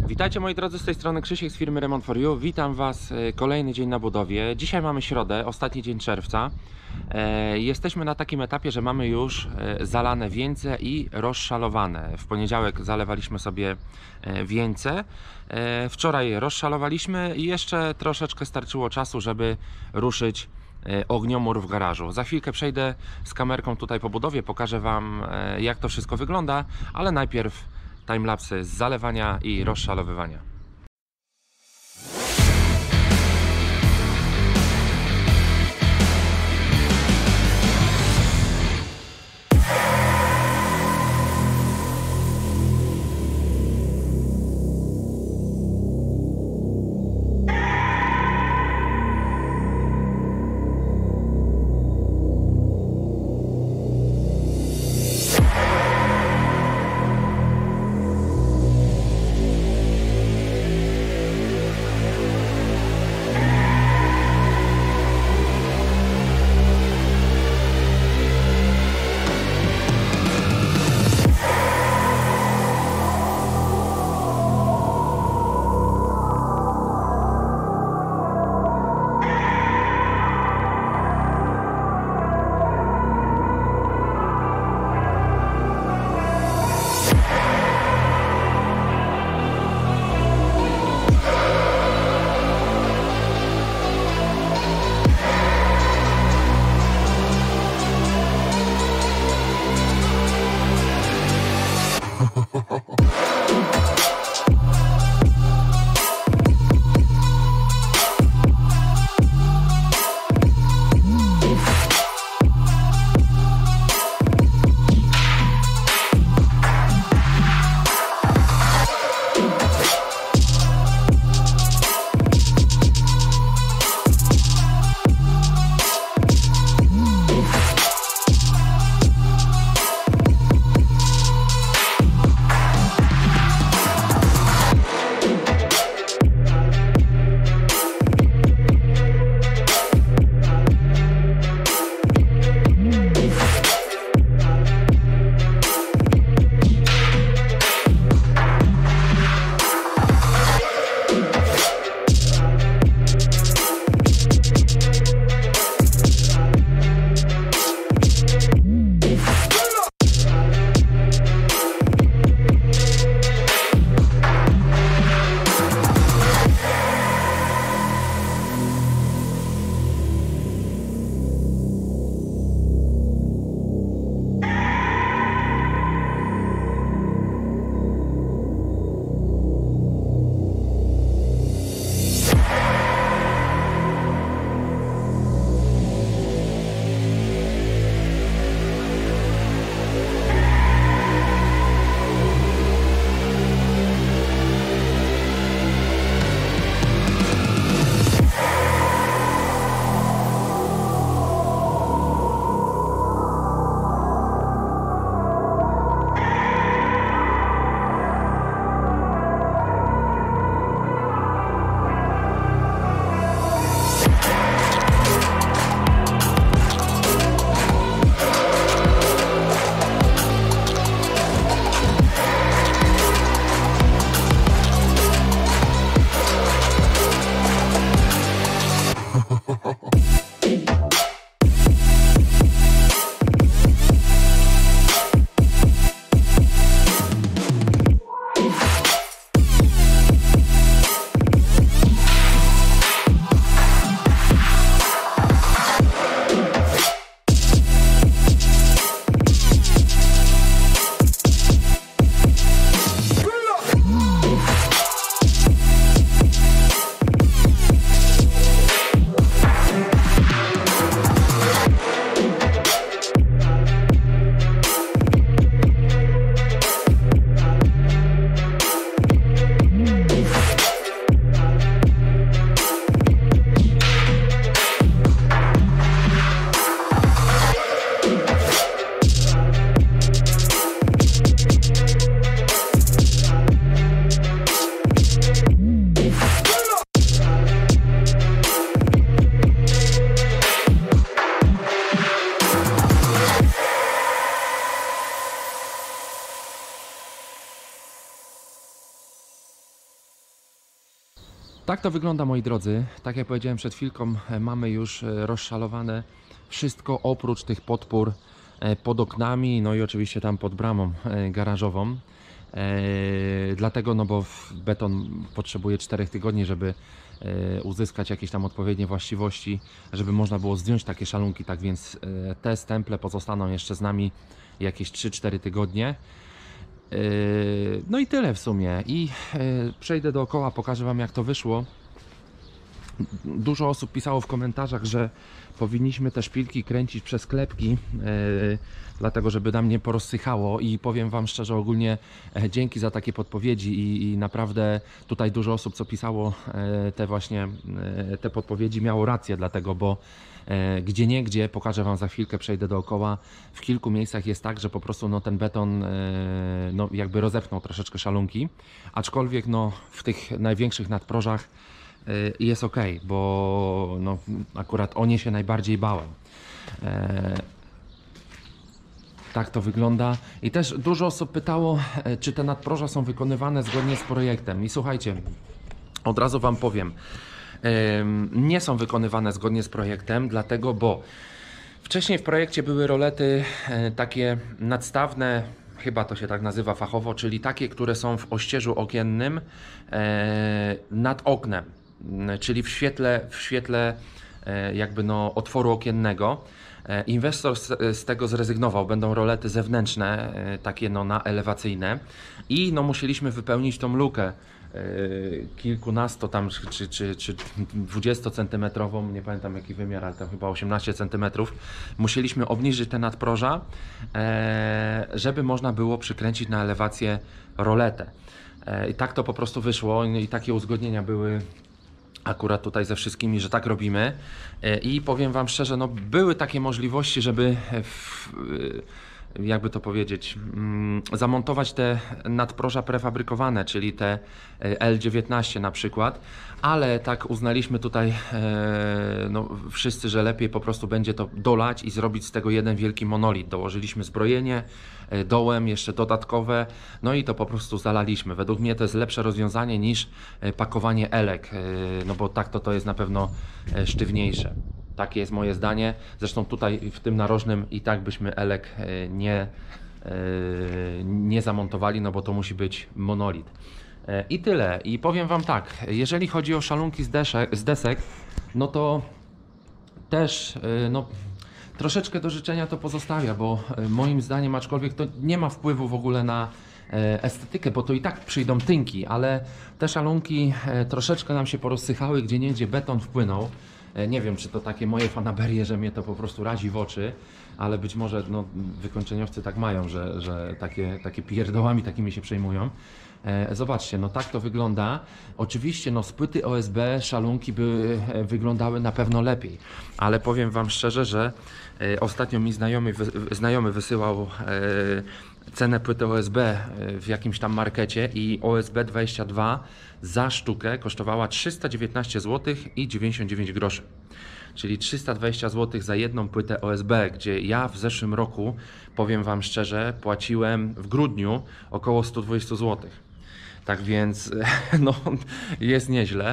Witajcie moi drodzy, z tej strony Krzysiek z firmy Remont for You. Witam Was kolejny dzień na budowie. Dzisiaj mamy środę, ostatni dzień czerwca. Jesteśmy na takim etapie, że mamy już zalane wieńce i rozszalowane. W poniedziałek zalewaliśmy sobie wieńce. Wczoraj rozszalowaliśmy i jeszcze troszeczkę starczyło czasu, żeby ruszyć ogniomór w garażu. Za chwilkę przejdę z kamerką tutaj po budowie, pokażę Wam jak to wszystko wygląda, ale najpierw timelapsy z zalewania i rozszalowywania. Tak to wygląda, moi drodzy. Tak jak powiedziałem przed chwilką, mamy już rozszalowane wszystko oprócz tych podpór pod oknami, no i oczywiście tam pod bramą garażową. Dlatego, no bo beton potrzebuje 4 tygodni, żeby uzyskać jakieś tam odpowiednie właściwości, żeby można było zdjąć takie szalunki. Tak więc te stemple pozostaną jeszcze z nami jakieś 3-4 tygodnie. No i tyle w sumie. I przejdę dookoła, pokażę Wam, jak to wyszło. Dużo osób pisało w komentarzach, że powinniśmy te szpilki kręcić przez klepki, dlatego żeby nam nie porozsychało, i powiem Wam szczerze, ogólnie dzięki za takie podpowiedzi i naprawdę tutaj dużo osób, co pisało te podpowiedzi, miało rację, dlatego, bo gdzieniegdzie, pokażę Wam za chwilkę, przejdę dookoła, w kilku miejscach jest tak, że po prostu no, ten beton no, jakby rozepnął troszeczkę szalunki, aczkolwiek no, w tych największych nadprożach jest ok, bo no, akurat o nie się najbardziej bałem. Tak to wygląda. I też dużo osób pytało, czy te nadproża są wykonywane zgodnie z projektem. I słuchajcie, od razu Wam powiem, nie są wykonywane zgodnie z projektem, dlatego, bo wcześniej w projekcie były rolety takie nadstawne, chyba to się tak nazywa fachowo, czyli takie, które są w ościeżu okiennym nad oknem, czyli w świetle jakby no otworu okiennego. Inwestor z tego zrezygnował, będą rolety zewnętrzne, takie no na elewacyjne, i no musieliśmy wypełnić tą lukę kilkunasto tam czy 20 centymetrową, nie pamiętam jaki wymiar, ale tam chyba 18 centymetrów. Musieliśmy obniżyć te nadproża, żeby można było przykręcić na elewację roletę. I tak to po prostu wyszło, i takie uzgodnienia były akurat tutaj ze wszystkimi, że tak robimy. I powiem Wam szczerze, no były takie możliwości, żeby jakby to powiedzieć, zamontować te nadproża prefabrykowane, czyli te L19 na przykład, ale tak uznaliśmy tutaj no, wszyscy, że lepiej po prostu będzie to dolać i zrobić z tego jeden wielki monolit. Dołożyliśmy zbrojenie, dołem jeszcze dodatkowe, no i to po prostu zalaliśmy. Według mnie to jest lepsze rozwiązanie niż pakowanie elek, no bo tak to jest na pewno sztywniejsze. Takie jest moje zdanie. Zresztą tutaj w tym narożnym i tak byśmy elek nie zamontowali, no bo to musi być monolit. I tyle. I powiem Wam tak, jeżeli chodzi o szalunki z desek, no to też no, troszeczkę do życzenia to pozostawia, bo moim zdaniem, aczkolwiek to nie ma wpływu w ogóle na estetykę, bo to i tak przyjdą tynki, ale te szalunki troszeczkę nam się porozsychały, gdzieniegdzie beton wpłynął. Nie wiem, czy to takie moje fanaberie, że mnie to po prostu razi w oczy, ale być może no, wykończeniowcy tak mają, że takie pierdołami takimi się przejmują. Zobaczcie, no tak to wygląda. Oczywiście no, z płyty OSB szalunki by wyglądały na pewno lepiej, ale powiem Wam szczerze, że ostatnio mi znajomy wysyłał cenę płyty OSB w jakimś tam markecie i OSB 22 za sztukę kosztowała 319 zł i 99 groszy. Czyli 320 zł za jedną płytę OSB, gdzie ja w zeszłym roku, powiem Wam szczerze, płaciłem w grudniu około 120 zł. Tak więc no, jest nieźle.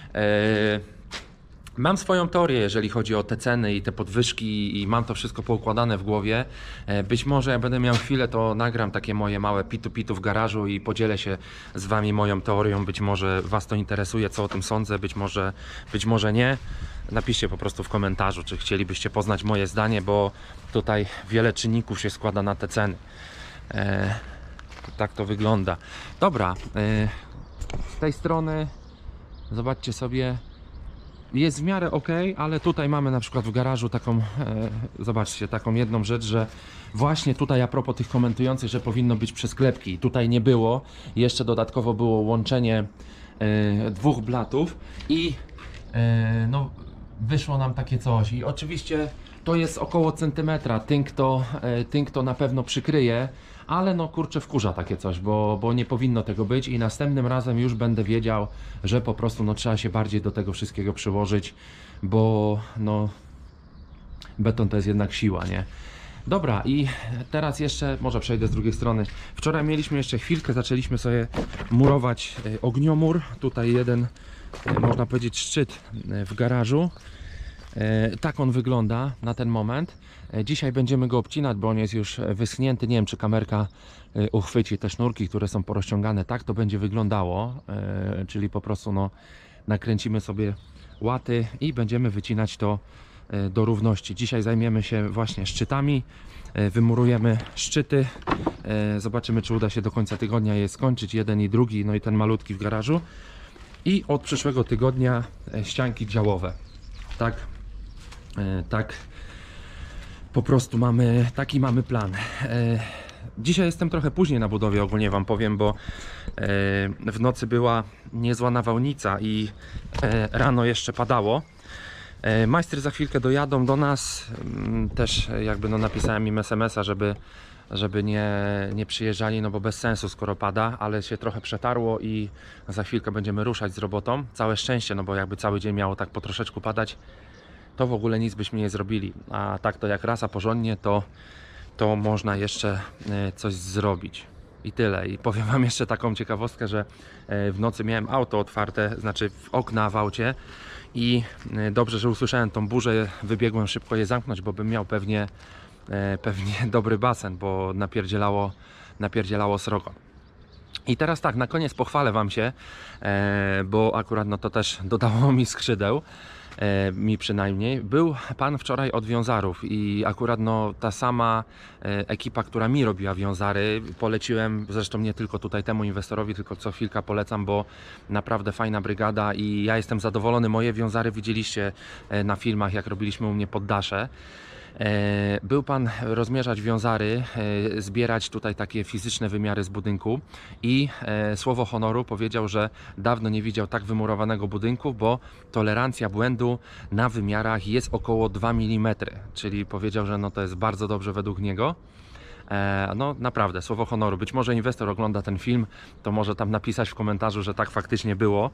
Mam swoją teorię, jeżeli chodzi o te ceny i te podwyżki, i mam to wszystko poukładane w głowie. Być może jak będę miał chwilę, to nagram takie moje małe pitu w garażu i podzielę się z Wami moją teorią. Być może Was to interesuje, co o tym sądzę, być może nie. Napiszcie po prostu w komentarzu, czy chcielibyście poznać moje zdanie, bo tutaj wiele czynników się składa na te ceny. Tak to wygląda. Dobra, z tej strony zobaczcie sobie, jest w miarę ok, ale tutaj mamy na przykład w garażu taką, zobaczcie, taką jedną rzecz, że właśnie tutaj a propos tych komentujących, że powinno być przez klepki, tutaj nie było, jeszcze dodatkowo było łączenie dwóch blatów i no, wyszło nam takie coś. I oczywiście to jest około centymetra, tynk to na pewno przykryje, ale no kurczę, wkurza takie coś, bo nie powinno tego być, i następnym razem już będę wiedział, że po prostu no, trzeba się bardziej do tego wszystkiego przyłożyć, bo no, beton to jest jednak siła, nie? Dobra, i teraz jeszcze, może przejdę z drugiej strony. Wczoraj mieliśmy jeszcze chwilkę, zaczęliśmy sobie murować ogniomór. Tutaj jeden można powiedzieć, szczyt w garażu. Tak on wygląda na ten moment. Dzisiaj będziemy go obcinać, bo on jest już wyschnięty. Nie wiem, czy kamerka uchwyci te sznurki, które są porozciągane. Tak to będzie wyglądało, czyli po prostu no, nakręcimy sobie łaty i będziemy wycinać to do równości. Dzisiaj zajmiemy się właśnie szczytami, wymurujemy szczyty, zobaczymy, czy uda się do końca tygodnia je skończyć, jeden i drugi, no i ten malutki w garażu, i od przyszłego tygodnia ścianki działowe. Tak po prostu taki mamy plan. Dzisiaj jestem trochę później na budowie, ogólnie wam powiem, bo w nocy była niezła nawałnica i rano jeszcze padało. Majstry za chwilkę dojadą do nas. Też jakby no napisałem im SMS-a, żeby nie przyjeżdżali, no bo bez sensu, skoro pada, ale się trochę przetarło i za chwilkę będziemy ruszać z robotą. Całe szczęście, no bo jakby cały dzień miało tak po troszeczku padać, to w ogóle nic byśmy nie zrobili. A tak to jak rasa porządnie, to można jeszcze coś zrobić. I tyle. I powiem wam jeszcze taką ciekawostkę, że w nocy miałem auto otwarte, znaczy okna w aucie, i dobrze, że usłyszałem tą burzę, wybiegłem szybko je zamknąć, bo bym miał pewnie dobry basen, bo napierdzielało srogo. I teraz tak, na koniec pochwalę wam się, bo akurat no to też dodało mi skrzydeł, mi przynajmniej. Był pan wczoraj od wiązarów i akurat no ta sama ekipa, która mi robiła wiązary, poleciłem, zresztą nie tylko tutaj temu inwestorowi, tylko co chwilkę polecam, bo naprawdę fajna brygada i ja jestem zadowolony. Moje wiązary widzieliście na filmach, jak robiliśmy u mnie poddasze. Był pan rozmierzać wiązary, zbierać tutaj takie fizyczne wymiary z budynku i słowo honoru powiedział, że dawno nie widział tak wymurowanego budynku, bo tolerancja błędu na wymiarach jest około 2 mm, czyli powiedział, że no to jest bardzo dobrze według niego. No naprawdę, słowo honoru. Być może inwestor ogląda ten film, to może tam napisać w komentarzu, że tak faktycznie było.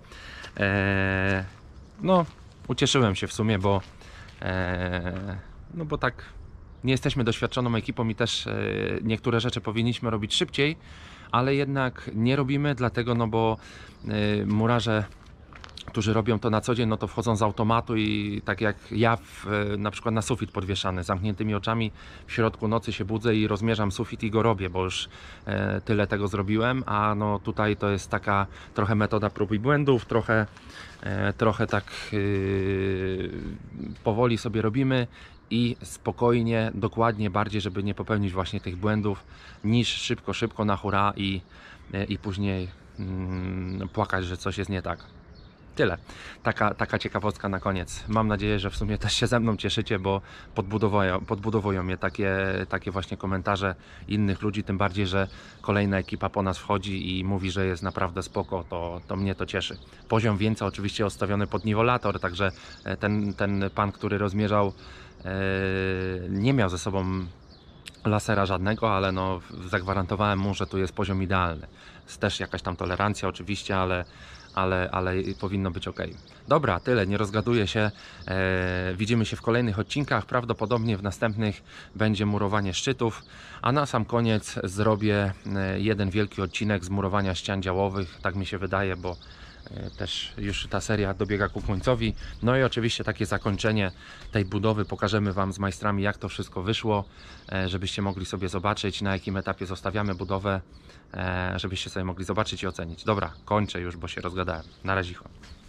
No ucieszyłem się w sumie, bo no bo tak nie jesteśmy doświadczoną ekipą i też niektóre rzeczy powinniśmy robić szybciej, ale jednak nie robimy, dlatego no bo murarze, którzy robią to na co dzień, no to wchodzą z automatu i tak jak ja na przykład na sufit podwieszany, zamkniętymi oczami w środku nocy się budzę i rozmierzam sufit i go robię, bo już tyle tego zrobiłem, a no tutaj to jest taka trochę metoda prób i błędów, trochę tak powoli sobie robimy i spokojnie, dokładnie, bardziej, żeby nie popełnić właśnie tych błędów, niż szybko na hura i później płakać, że coś jest nie tak. Tyle. Taka ciekawostka na koniec. Mam nadzieję, że w sumie też się ze mną cieszycie, bo podbudowują mnie takie właśnie komentarze innych ludzi, tym bardziej, że kolejna ekipa po nas wchodzi i mówi, że jest naprawdę spoko, to mnie to cieszy. Poziom wieńca oczywiście odstawiony pod niwelator, także ten pan, który rozmierzał, nie miał ze sobą lasera żadnego, ale no zagwarantowałem mu, że tu jest poziom idealny. Jest też jakaś tam tolerancja oczywiście, ale powinno być ok. Dobra, tyle, nie rozgaduję się. Widzimy się w kolejnych odcinkach. Prawdopodobnie w następnych będzie murowanie szczytów, a na sam koniec zrobię jeden wielki odcinek z murowania ścian działowych. Tak mi się wydaje, bo też już ta seria dobiega ku końcowi. No i oczywiście takie zakończenie tej budowy. Pokażemy wam z majstrami, jak to wszystko wyszło, żebyście mogli sobie zobaczyć, na jakim etapie zostawiamy budowę, żebyście sobie mogli zobaczyć i ocenić. Dobra, kończę już, bo się rozgadałem. Na razie.